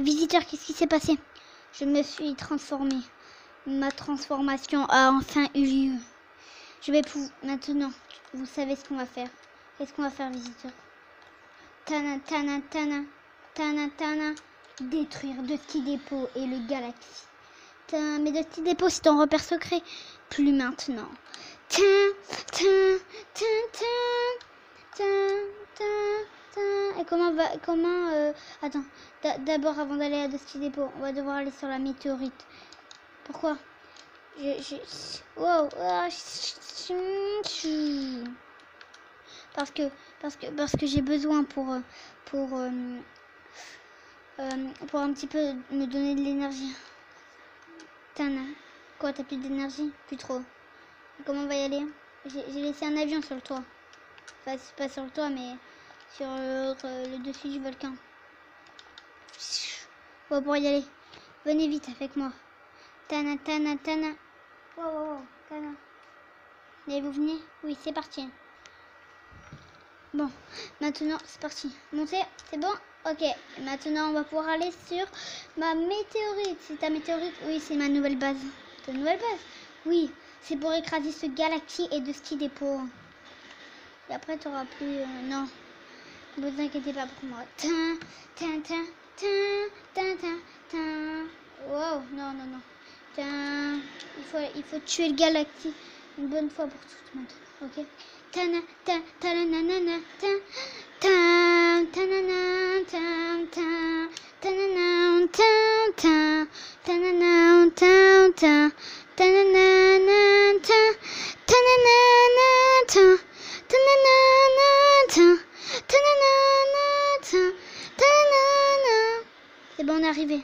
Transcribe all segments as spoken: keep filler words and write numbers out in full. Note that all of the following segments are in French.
visiteur, qu'est-ce qui s'est passé? Je me suis transformée. Ma transformation a enfin eu lieu. Je vais pouvoir... Maintenant, vous savez ce qu'on va faire. Qu'est-ce qu'on va faire, visiteur? Tana, tana, tana, tana, tana. Détruire Dusty Depot et le Galaxy. Tana, mais Dusty Depot, c'est ton repère secret. Plus maintenant. Tin, tin, tin, tin, tin, tin, tin. Et comment va... Comment... Euh, attends. D'abord, avant d'aller à Dusty Depot, on va devoir aller sur la météorite. Pourquoi? Je... je wow. Parce que... Parce que... Parce que j'ai besoin pour... Pour... Euh, euh, pour un petit peu me donner de l'énergie. Tana. Quoi, t'as plus d'énergie? Plus trop. Et comment on va y aller? J'ai laissé un avion sur le toit. Enfin, c'est pas sur le toit, mais sur euh, le dessus du volcan. On va pouvoir y aller. Venez vite avec moi. Tana, tana, tana. Wow, wow, wow. Tana. Et vous venez? Oui, c'est parti. Bon, maintenant, c'est parti. Montez, c'est bon? Ok, maintenant, on va pouvoir aller sur ma météorite. C'est ta météorite? Oui, c'est ma nouvelle base. Ta nouvelle base? Oui, c'est pour écraser ce Galaxy et Dusty Depot. Et après, tu n'auras plus... Euh, non, ne vous inquiétez pas pour moi. Tin, tin, tin, tin, tin, tin, tin. Wow, non, non, non. Tin. Il faut, il faut tuer le Galaxy une bonne fois pour toutes maintenant, ok? Tana, ta, ta, na, na, na, na, ta, ta, ta, na, na, ta, ta, ta, na, na, ta, ta, ta, na, na, ta, ta, ta, na, na, na, ta, ta, na, na, na, ta, ta, na, na, na, ta, ta, na, na, na, ta, ta, na, na. C'est bon, on est arrivé.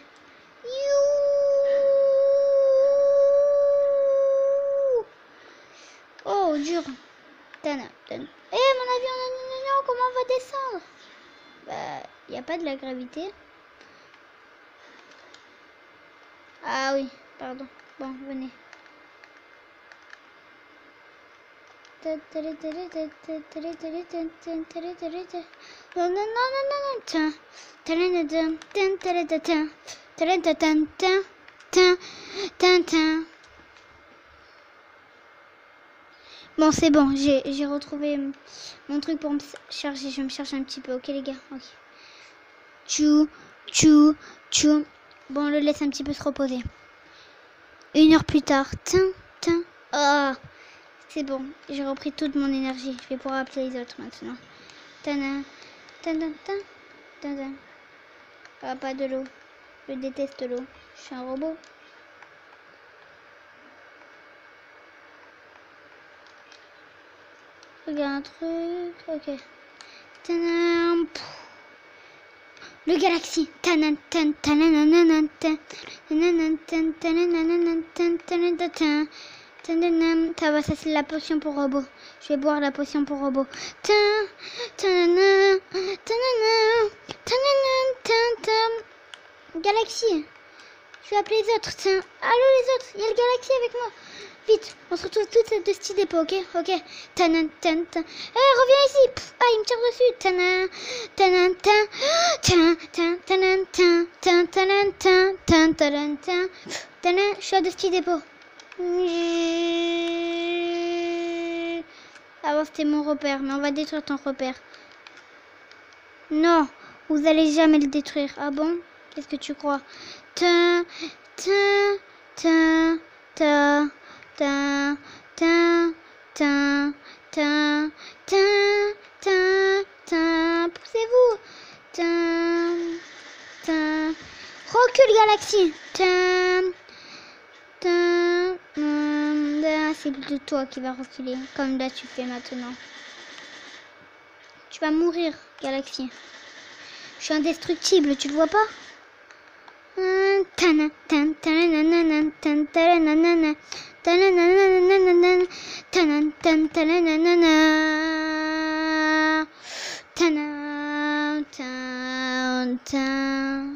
Oh, dur. Tana, tana. Eh, mon avion, non, non, non, non, comment on va descendre? Bah, il n'y a pas de la gravité. Ah oui, pardon. Bon, venez. Non, non, non, non, non. Bon, c'est bon, j'ai retrouvé mon truc pour me charger. Je me charge un petit peu, ok les gars? Ok. Tchou, tchou, tchou. Bon, on le laisse un petit peu se reposer. Une heure plus tard. Tin, tin. Oh, c'est bon, j'ai repris toute mon énergie. Je vais pouvoir appeler les autres maintenant. Tana, tana, tana, tana. Ah, pas de l'eau. Je déteste l'eau. Je suis un robot. Regarde un truc, ok. Tadam. Le Galaxy. Tanan, tan, tanananan, tan, tananan, tan, tanananan, tan, tanananan, tan, tanananan. Ça va, ça c'est la potion pour robot. Je vais boire la potion pour robot. Tan, tananan, tananan, tananan, tan, tan. Galaxy. Je vais appeler les autres. Tiens. Allô les autres, il y a le Galaxy avec moi. Vite, on se retrouve toutes à Dusty Depot, ok? Ok. Tanan, tan, tan. Eh, reviens ici. Pff, ah, il me tire dessus. Tanan, tanan, tan. Tan, tan, tanan, tan. Tan, tanan, tan. Tan, tanan, tan. Tanan, je suis à Dusty Depot. Ah bon, c'était mon repère, mais on va détruire ton repère. Non, vous allez jamais le détruire. Ah bon? Qu'est-ce que tu crois? Ta, ta, ta, ta, ta, ta, ta, ta, ta, ta, ta. Poussez-vous. Ta, ta. Recule Galaxy. Ta, ta. Là, c'est plutôt toi qui vas reculer, comme là tu fais maintenant. Tu vas mourir, Galaxy. Je suis indestructible, tu le vois pas? Tana, tan, tananana, tan, tananana, tananana, tanan, tan, tananana, tanan, tan, tan.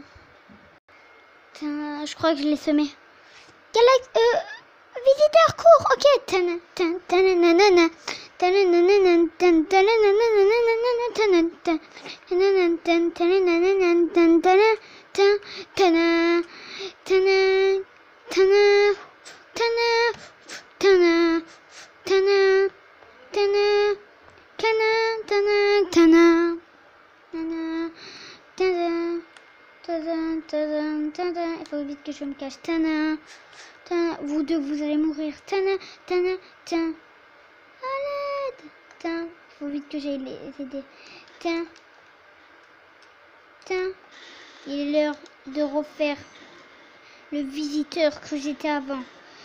Je crois que je l'ai semé. Galaxy, euh, visiteur, cours, ok. Tan, tan, tananana, tananana, tan, tananana, tanan, tan, tananana, tan, tananana, tan, tananana, tin, tana, tana, tana, tana, tana, tana, tana, tana, tana, tana, tana, tana, tana, tana, tana. Il faut vite que je me cache. Tana, tana. Vous deux, vous allez mourir. Tana, tana, tana. À l'aide. Tana. Il faut vite que j'aille les aider. Tana. Tana. Il est l'heure de refaire le visiteur que j'étais avant.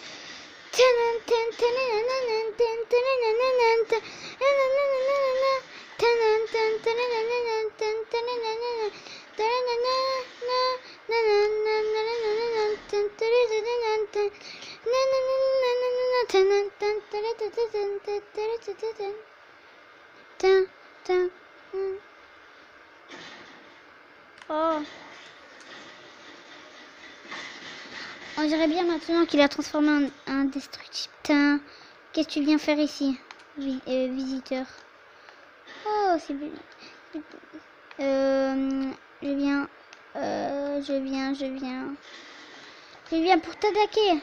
Oh. On dirait bien maintenant qu'il a transformé en indestructible. Qu'est-ce que tu viens faire ici, Vi euh, visiteur? Oh, c'est bien. Euh, je viens, euh, je viens, je viens. Je viens pour t'attaquer.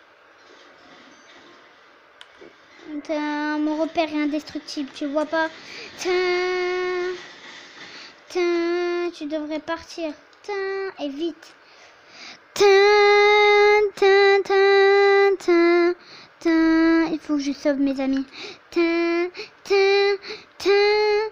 Mon repère est indestructible, tu vois pas? Tin, tin, tu devrais partir. Tin, et vite. Tin, tin, tin, tin, tin. Il faut que je sauve mes amis. Tin, tin, tin,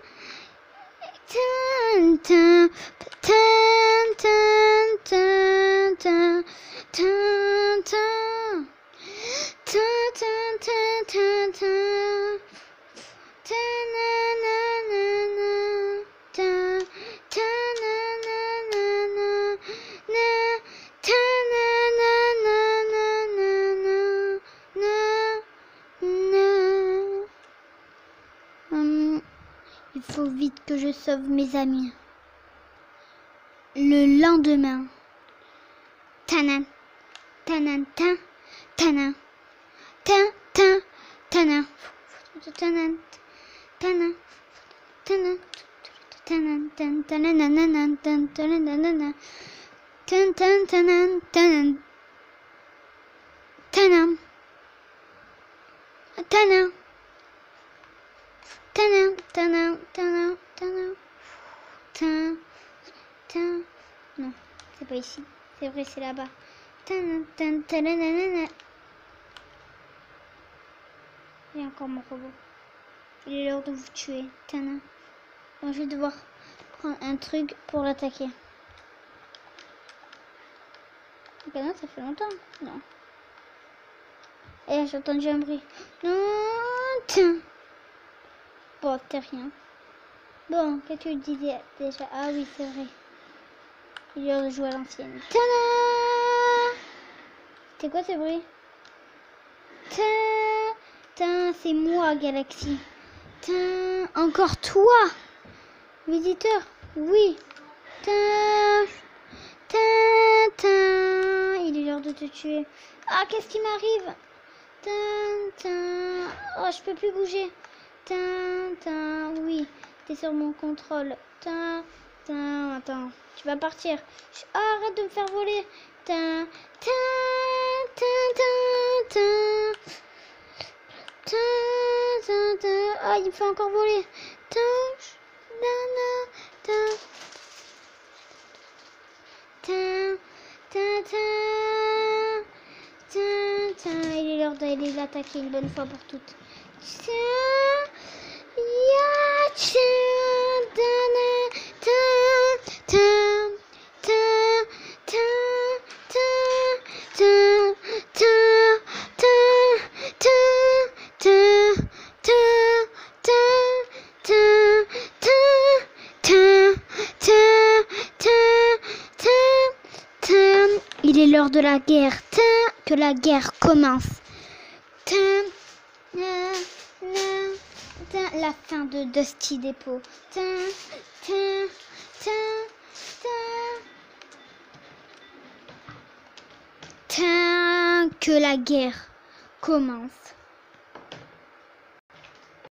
tin, tin, tin, tin, tin, tin, tin, tin. Ta ta ta ta ta ta na na na na ta ta na na na na na ta na na na na na na na. Hum, il faut vite que je sauve mes amis. Le lendemain, tanan tanan tan tanan Tan, tan, tana, tana, tana, tana, tana, tan, tana, nana, tan, tana, nana, tan, tan, tana, tana, tana, tana, tana, tana, tana, tana, tan, tan. Non, c'est pas ici. C'est vrai, c'est là-bas. Tana, tan, tana, nana. Et encore mon robot. Il est l'heure de vous tuer. Tana. Donc je vais devoir prendre un truc pour l'attaquer. Ok, non, ça fait longtemps. Non. Eh, j'ai entendu un bruit. Non, tiens. Bon, t'es rien. Bon, qu'est-ce que tu disais déjà? Ah oui, c'est vrai. Il est l'heure de jouer à l'ancienne. Tada! C'était quoi ce bruit? Tada! Tain, c'est moi, Galaxy. Tain, encore toi, visiteur. Oui. Tain, tain, tain. Il est l'heure de te tuer. Ah, qu'est-ce qui m'arrive? Tain, tain. Oh, je peux plus bouger. Tain, tain. Oui, t'es sur mon contrôle. Tain, tain. Attends, tu vas partir. Oh, arrête de me faire voler. Tain, tain, tain, tain, tain. Ta, ta, ta. Ah, il me fait encore voler. Ta, na, na, ta. Ta, ta, ta. Ta, ta. Il est l'heure d'aller l'attaquer une bonne fois pour toutes. Ta, ya, ta, ta, ta, ta, ta, ta, ta, ta, ta, ta. Il est l'heure de la guerre, que la guerre commence. La fin de Dusty Depot. Que la guerre commence.